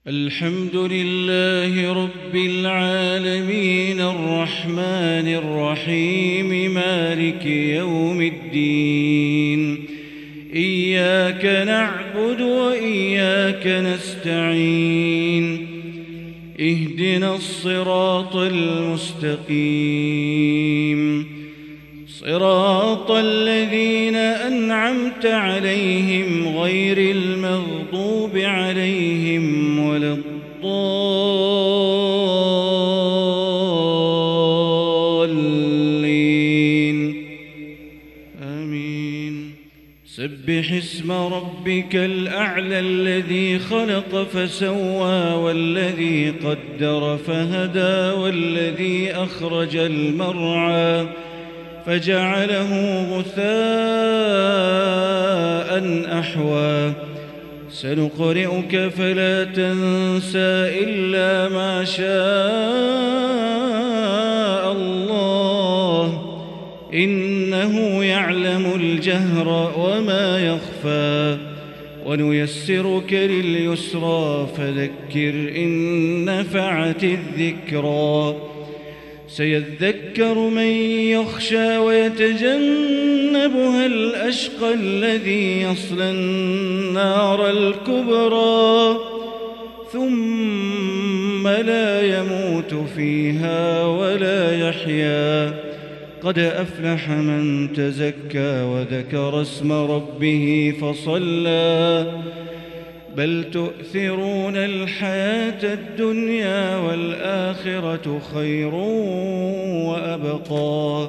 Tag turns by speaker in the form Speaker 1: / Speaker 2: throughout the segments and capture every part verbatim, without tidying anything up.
Speaker 1: الحمد لله رب العالمين الرحمن الرحيم مالك يوم الدين. إياك نعبد وإياك نستعين. اهدنا الصراط المستقيم، صراط الذين أنعمت عليهم غير المغضوب عليهم ولا الضالين. آمين. سبح اسم ربك الأعلى الذي خلق فسوى والذي قدر فهدى والذي أخرج المرعى فجعله غثاء أحوى. سنقرئك فلا تنسى إلا ما شاء الله، إنه يعلم الجهر وما يخفى. ونيسرك لليسرى فذكر إن نفعت الذكرى. سيذكر من يخشى ويتجنبها الأشقى الذي يصلى النار الكبرى ثم لا يموت فيها ولا يحيا. قد أفلح من تزكى وذكر اسم ربه فصلى. بل تؤثرون الحياة الدنيا والآخرة خير وأبقى.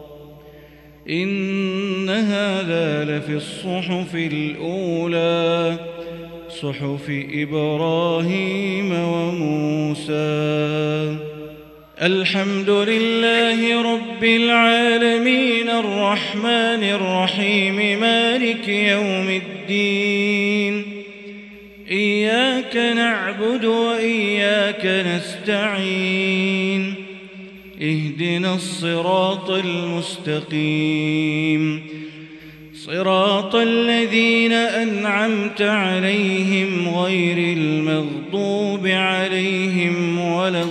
Speaker 1: إن هذا لفي الصحف الأولى صحف إبراهيم وموسى. الحمد لله رب العالمين الرحمن الرحيم مالك يوم الدين. إياك نعبد وإياك نستعين. اهدنا الصراط المستقيم، صراط الذين أنعمت عليهم غير المغضوب عليهم ولا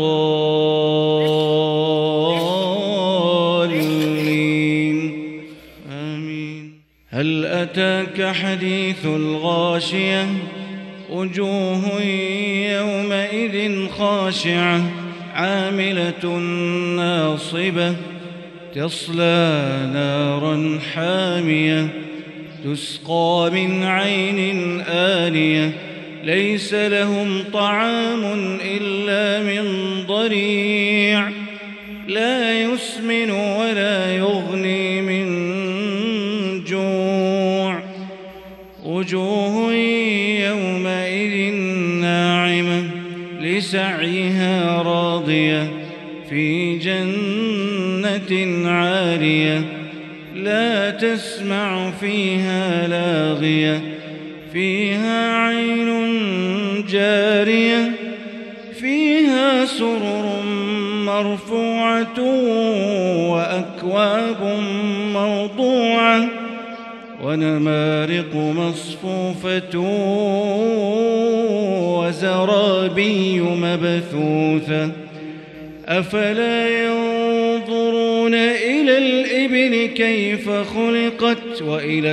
Speaker 1: الضالين. آمين. هل أتاك حديث الغاشية؟ وجوه يومئذ خاشعة عاملة ناصبة تصلى نارا حامية تسقى من عين آنية ليس لهم طعام إلا من ضريع لا يسمن ولا يغني من جوع. وجوه يومئذ ناعمة لسعيها راضية في جنة عالية لا تسمع فيها لاغية فيها عين جارية فيها سرر مرفوعة وأكواب موضوعة ونمارق مصفوفة وزرابي مبثوثة. أفلا ينظرون إلى الإبل كيف خلقت وإلى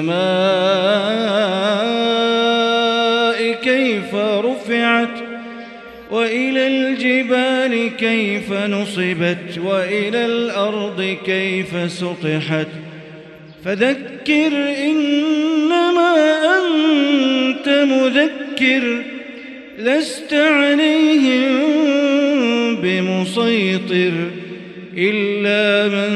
Speaker 1: السماء كيف رفعت وإلى الجبال كيف نصبت وإلى الأرض كيف سطحت. فذكر إنما أنت مذكر لست عليهم بمسيطر إلا من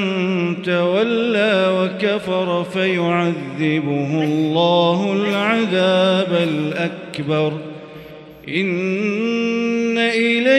Speaker 1: تولى وكفر فيعذبه الله العذاب الأكبر. إن إلينا